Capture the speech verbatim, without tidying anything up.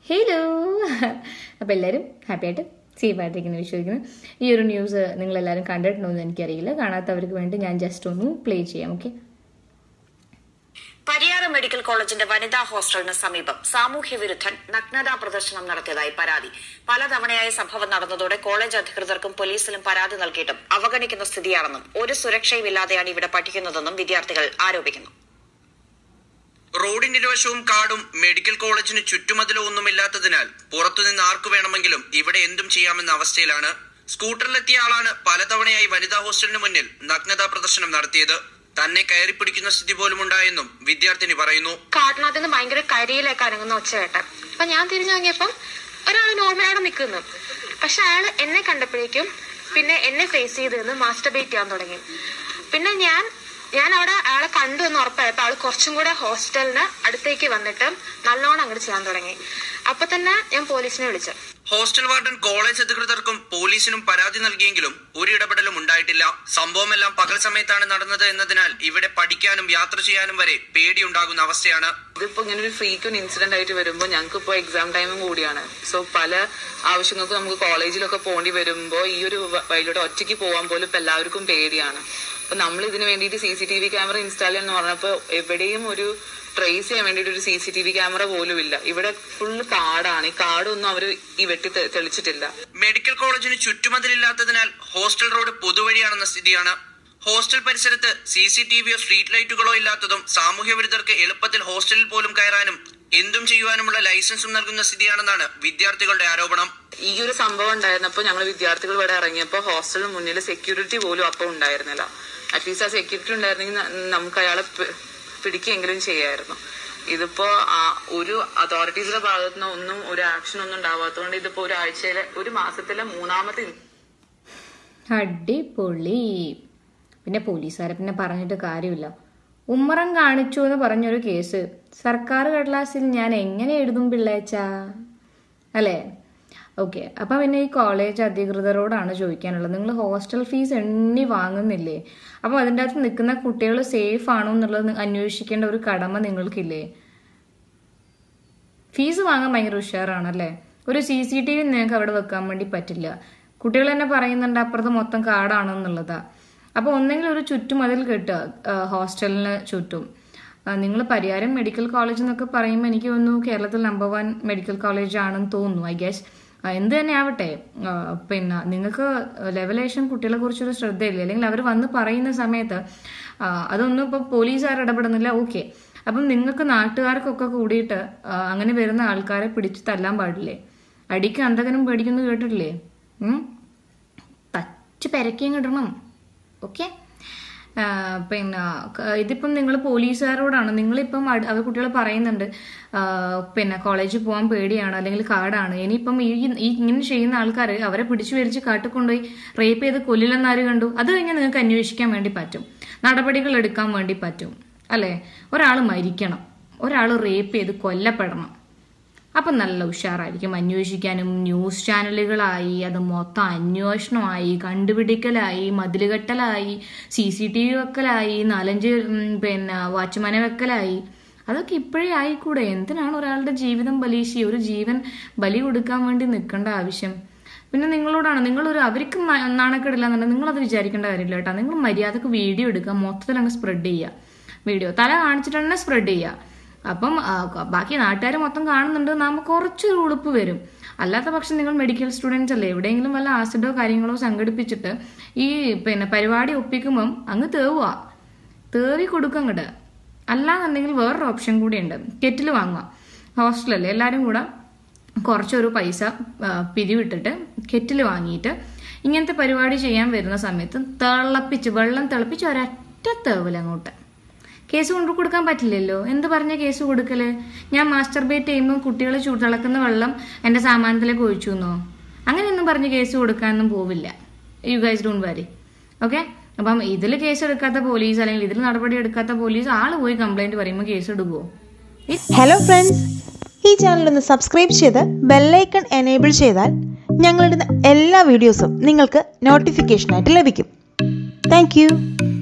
Hello. അപ്പോൾ എല്ലാവരും happy ആയിട്ട് സേഫ് ആയിട്ടിരിക്കുന്നു വിശ്വസിക്കുന്നു. ഈ ഒരു ന്യൂസ് നിങ്ങളെല്ലാവരും കണ്ടിട്ടുണ്ടോ എന്ന് എനിക്കറിയില്ല. കാണാത്തവർക്ക് വേണ്ടി ഞാൻ ജസ്റ്റ് ഒന്ന് പ്ലേ ചെയ്യാം. ഓക്കെ. പരിയാരം മെഡിക്കൽ കോളേജിന്റെ വനിതാ ഹോസ്റ്റലിന് സമീപം സാമൂഹ്യ വിരുദ്ധൻ നഗ്നതാ പ്രദർശനം നടത്തിയതായി പരാതി. പലതവണയായി സംഭവം നടന്നതോടെ കോളേജ് അധികൃതർക്കും പോലീസിലും പരാതി നൽകിയിട്ടും അവഗണിക്കുന്ന സ്ഥിതിയാണെന്നും ഒരു സുരക്ഷയുമില്ലാതെയാണ് ഇവിടെ പഠിക്കുന്നതെന്നും വിദ്യാർത്ഥികൾ ആരോപിക്കുന്നു. റോഡിന്റെ ഇരുവശവും കാടും മെഡിക്കൽ കോളേജിന് ചുറ്റുമതിലോ ഒന്നുമില്ലാത്തതിനാൽ പുറത്തുനിന്ന് ആർക്കു വേണമെങ്കിലും ഇവിടെ എന്തും ചെയ്യാമെന്ന അവസ്ഥയിലാണ്. സ്കൂട്ടറിലെത്തിയ ആളാണ് പലതവണയായി വനിതാ ഹോസ്റ്റലിന് മുന്നിൽ നഗ്നതാ പ്രദർശനം നടത്തിയത്. തന്നെ കയറി പിടിക്കുന്ന സ്ഥിതി പോലും ഉണ്ടായെന്നും വിദ്യാർത്ഥിനി പറയുന്നു. കാട്ടിനകത്ത് നിന്ന് ഭയങ്കര കരിയിലേക്ക് അനങ്ങുന്ന ഒച്ചകേട്ടൻ. അപ്പൊ ഞാൻ തിരിഞ്ഞു നോക്കിയപ്പം ഒരാൾ നോർമലായിട്ട് നിൽക്കുന്നു. പക്ഷെ അയാൾ എന്നെ കണ്ടപ്പോഴേക്കും പിന്നെ എന്നെ ഫേസ് ചെയ്ത് നിന്ന് മാസ്റ്റർബേറ്റ് ചെയ്യാൻ തുടങ്ങി. പിന്നെ ഞാൻ ഞാൻ അവിടെ അയാളെ കണ്ടു എന്ന് ഉറപ്പായപ്പോ ആള് കുറച്ചും കൂടെ ഹോസ്റ്റലിന് അടുത്തേക്ക് വന്നിട്ട് നല്ലോണം അങ്ങോട്ട് ചെയ്യാൻ തുടങ്ങി. അപ്പൊ തന്നെ ഞാൻ പോലീസിനെ വിളിച്ചു. ഹോസ്റ്റൽ വാർഡൻ കോളേജ് അധികൃതർക്കും പോലീസിനും പരാതി നൽകിയെങ്കിലും ഒരു ഇടപെടലും ഉണ്ടായിട്ടില്ല. സംഭവമെല്ലാം പകൽ സമയത്താണ് നടന്നത് എന്നതിനാൽ ഇവിടെ പഠിക്കാനും യാത്ര ചെയ്യാനും വരെ പേടിയുണ്ടാകുന്ന അവസ്ഥയാണ്. ഇതിപ്പോ ഇങ്ങനെ ഒരു ഫ്രീക്വന്റ് ഇൻസിഡന്റ് ആയിട്ട് വരുമ്പോൾ ഞങ്ങൾക്ക് ഇപ്പോ എക്സാം ടൈമും കൂടിയാണ്. സോ പല ആവശ്യങ്ങൾക്കും നമുക്ക് കോളേജിലൊക്കെ പോകേണ്ടി വരുമ്പോ ഈ ഒരു വഴിയിലൂടെ ഒറ്റയ്ക്ക് പോകാൻ പോലും ഇപ്പൊ എല്ലാവർക്കും പേടിയാണ്. അപ്പൊ നമ്മൾ ഇതിന് വേണ്ടിയിട്ട് C C T V camera install ചെയ്യാന്ന് പറഞ്ഞപ്പോ എവിടെയും ഒരു ട്രേസ് ചെയ്യാൻ വേണ്ടിയിട്ട് ഒരു C C T V camera പോലും ഇല്ല. ഇവിടെ ഫുള്ള് കാടാണ്. ഈ കാടൊന്നും അവര് ഈ വെട്ടി തെളിച്ചിട്ടില്ല. മെഡിക്കൽ കോളേജിന് ചുറ്റുമതിലില്ലാത്തതിനാൽ ഹോസ്റ്റൽ റോഡ് പൊതുവഴിയാണെന്ന സ്ഥിതിയാണ്. ഹോസ്റ്റൽ പരിസരത്ത് സി സി ടി വിയോ സ്ട്രീറ്റ് ലൈറ്റുകളോ ഇല്ലാത്തതും സാമൂഹ്യ വിരുദ്ധർക്ക് എളുപ്പത്തിൽ ഹോസ്റ്റലിൽ പോലും കയറാനും എന്തും ചെയ്യുവാനുമുള്ള ലൈസൻസും നൽകുന്ന സ്ഥിതിയാണെന്നാണ് വിദ്യാർത്ഥികളുടെ ആരോപണം. ഈ ഒരു സംഭവം ഉണ്ടായിരുന്നപ്പോ ഞങ്ങൾ വിദ്യാർത്ഥികൾ ഇവിടെ ഇറങ്ങിയപ്പോ ഹോസ്റ്റലിന് മുന്നിൽ സെക്യൂരിറ്റി പോലും അപ്പൊ ഉണ്ടായിരുന്നില്ല. അറ്റ്ലീസ്റ്റ് ആ സെക്യൂരിറ്റി ഉണ്ടായിരുന്നെങ്കിൽ നമുക്ക് അയാളെ പിടിക്കുകയെങ്കിലും ചെയ്യായിരുന്നു. ഇതിപ്പോ ഒരു അതോറിറ്റീസിന്റെ ഭാഗത്തുനിന്ന് ഒന്നും ഒരു ആക്ഷൻ ഒന്നും ഉണ്ടാവാത്തതുകൊണ്ട് ഇതിപ്പോ ഒരാഴ്ചയിലെ ഒരു മാസത്തിലെ മൂന്നാമത്തെ. അടിപൊളി. പിന്നെ പോലീസുകാരെ പിന്നെ പറഞ്ഞിട്ട് കാര്യമില്ല. ഉമ്മറം കാണിച്ചു എന്ന് പറഞ്ഞൊരു കേസ് സർക്കാർ കടലാസിൽ ഞാൻ എങ്ങനെ എഴുതും പിള്ളേച്ചാ, അല്ലേ? ഓക്കെ. അപ്പം പിന്നെ ഈ കോളേജ് അധികൃതരോടാണ് ചോദിക്കാനുള്ളത്. നിങ്ങൾ ഹോസ്റ്റൽ ഫീസ് എണ്ണി വാങ്ങുന്നില്ലേ? അപ്പം അതിൻ്റെ അകത്ത് നിൽക്കുന്ന കുട്ടികൾ സേഫ് ആണോ എന്നുള്ളത് അന്വേഷിക്കേണ്ട ഒരു കടമ നിങ്ങൾക്കില്ലേ? ഫീസ് വാങ്ങാൻ ഭയങ്കര ഉഷാറാണല്ലേ. ഒരു സി സി ടി വി നിങ്ങൾക്ക് അവിടെ വെക്കാൻ വേണ്ടി പറ്റില്ല. കുട്ടികൾ തന്നെ പറയുന്നുണ്ട് അപ്പുറത്ത് മൊത്തം കാടാണെന്നുള്ളതാ. അപ്പോൾ ഒന്നെങ്കിലും ഒരു ചുറ്റുമതിൽ കെട്ടുക ഹോസ്റ്റലിന് ചുറ്റും. നിങ്ങൾ പരിയാരം മെഡിക്കൽ കോളേജ് എന്നൊക്കെ പറയുമ്പോൾ എനിക്ക് തോന്നുന്നു കേരളത്തിൽ നമ്പർ വൺ മെഡിക്കൽ കോളേജ് ആണെന്ന് തോന്നുന്നു. ഐ ഗെസ് എന്ത് തന്നെ ആവട്ടെ, പിന്നെ നിങ്ങൾക്ക് ലെവലേഷൻ കുട്ടികളെ കുറിച്ചൊരു ശ്രദ്ധയില്ല, അല്ലെങ്കിൽ അവർ വന്ന് പറയുന്ന സമയത്ത് അതൊന്നും ഇപ്പോൾ പോലീസുകാർ ഇടപെടുന്നില്ല. ഓക്കെ. അപ്പം നിങ്ങൾക്ക് നാട്ടുകാർക്കൊക്കെ കൂടിയിട്ട് അങ്ങനെ വരുന്ന ആൾക്കാരെ പിടിച്ച് തല്ലാൻ പാടില്ലേ? അടിക്ക് അന്തകനും പേടിക്കുന്നു കേട്ടിട്ടില്ലേ? തച്ച് പെരക്കിയും കിട്ടണം. ഓക്കെ. പിന്നെ ഇതിപ്പം നിങ്ങൾ പോലീസുകാരോടാണ്. നിങ്ങളിപ്പം അവർ കുട്ടികൾ പറയുന്നുണ്ട് പിന്നെ കോളേജിൽ പോകാൻ പേടിയാണ്, അല്ലെങ്കിൽ കാടാണ്. ഇനിയിപ്പം ഈ ഇങ്ങനെ ചെയ്യുന്ന ആൾക്കാർ അവരെ പിടിച്ചു വരിച്ച് കാട്ടിക്കൊണ്ടുപോയി റേപ്പ് ചെയ്ത് കൊല്ലില്ലെന്നാര് കണ്ടു? അത് കഴിഞ്ഞാൽ നിങ്ങൾക്ക് അന്വേഷിക്കാൻ വേണ്ടി പറ്റും, നടപടികൾ എടുക്കാൻ വേണ്ടി പറ്റും, അല്ലേ? ഒരാൾ മരിക്കണം, ഒരാൾ റേപ്പ് ചെയ്ത് കൊല്ലപ്പെടണം. അപ്പം നല്ല ഉഷാറായിരിക്കും അന്വേഷിക്കാനും. ന്യൂസ് ചാനലുകളായി അത് മൊത്തം അന്വേഷണമായി, കണ്ടുപിടിക്കലായി, മതിലുകെട്ടലായി, സി സി ടി വി വെക്കലായി, നാലഞ്ച് പിന്നെ വാച്ച്മാനെ വെക്കലായി. അതൊക്കെ ഇപ്പോഴേ ആയിക്കൂടെ? എന്തിനാണ് ഒരാളുടെ ജീവിതം ബലീശി ഒരു ജീവൻ ബലി കൊടുക്കാൻ വേണ്ടി നിൽക്കേണ്ട ആവശ്യം? പിന്നെ നിങ്ങളോടാണ്, നിങ്ങളൊരു അവർക്ക് നാണക്കേടില്ല എന്നുണ്ടെങ്കിൽ നിങ്ങളത് വിചാരിക്കേണ്ട കാര്യമില്ല കേട്ടോ. നിങ്ങൾ മര്യാദക്ക് വീഡിയോ എടുക്കുക, മൊത്തത്തിൽ അങ്ങ് സ്പ്രെഡ് ചെയ്യുക. വീഡിയോ തല കാണിച്ചിട്ട് തന്നെ സ്പ്രെഡ് ചെയ്യുക. അപ്പം ബാക്കി നാട്ടുകാർ മൊത്തം കാണുന്നുണ്ട്, നമുക്ക് കുറച്ചൊരു ഉളുപ്പ് വരും. അല്ലാത്ത പക്ഷം നിങ്ങൾ മെഡിക്കൽ സ്റ്റുഡൻസ് അല്ലേ, എവിടെയെങ്കിലും വല്ല ആസിഡോ കാര്യങ്ങളോ സംഘടിപ്പിച്ചിട്ട് ഈ പിന്നെ പരിപാടി ഒപ്പിക്കുമ്പം അങ്ങ് തേവുക, തേവി കൊടുക്കുക അങ്ങോട്ട്. അല്ലാന്നുണ്ടെങ്കിൽ വേറൊരു ഓപ്ഷൻ കൂടിയുണ്ട്, കെറ്റിൽ വാങ്ങുക. ഹോസ്റ്റലല്ലേ, എല്ലാവരും കൂടെ കുറച്ചൊരു പൈസ പിരിവിട്ടിട്ട് കെറ്റിൽ വാങ്ങിയിട്ട് ഇങ്ങനത്തെ പരിപാടി ചെയ്യാൻ വരുന്ന സമയത്ത് തിളപ്പിച്ച് വെള്ളം തിളപ്പിച്ച് ഒരൊറ്റ തേവൽ അങ്ങോട്ട്. കേസ് കൊണ്ടു കൊടുക്കാൻ പറ്റില്ലല്ലോ. എന്ത് പറഞ്ഞ കേസ് കൊടുക്കല്? ഞാൻ മാസ്റ്റർബേറ്റ് ചെയ്യുമ്പോൾ കുട്ടികൾ ചൂ തിളക്കുന്ന വെള്ളം എൻ്റെ സാമാനത്തിലേക്ക് ഒഴിച്ചു എന്നോ? അങ്ങനെയൊന്നും പറഞ്ഞ് കേസ് കൊടുക്കാനൊന്നും പോവില്ല. You guys don't worry. Okay. അപ്പം ഇതിൽ കേസ് എടുക്കാത്ത പോലീസ്, അല്ലെങ്കിൽ ഇതിൽ നടപടി എടുക്കാത്ത പോലീസ് ആള് പോയി കംപ്ലൈന്റ് പറയുമ്പോൾ കേസ് എടുക്കുമോ? ഹലോ ഫ്രണ്ട്സ്, ഈ ചാനൽ ഒന്ന് സബ്സ്ക്രൈബ് ചെയ്ത് ബെല്ലൈക്കൺ എനേബിൾ ചെയ്താൽ ഞങ്ങളുടെ എല്ലാ വീഡിയോസും നിങ്ങൾക്ക് നോട്ടിഫിക്കേഷനായിട്ട് ലഭിക്കും. Thank U.